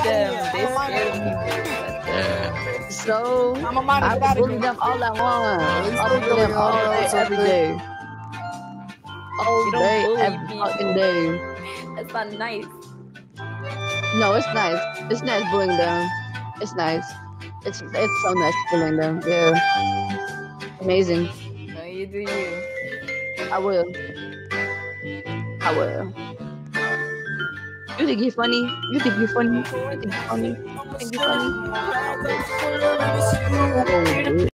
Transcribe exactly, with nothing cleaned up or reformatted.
them. They scared of people. Yeah. So I'm a minor, I get will out of bully here. them all I want. He's I'll still bully them going all on day, or every something. day. All You don't day, bully every fucking people. day. That's not nice. No, it's nice. It's nice bullying them. It's nice. It's it's so nice bullying them. Yeah, amazing. No, you do you. I will. I will. You think you're funny? You think you're funny? You think you're funny? You think you're funny? Oh,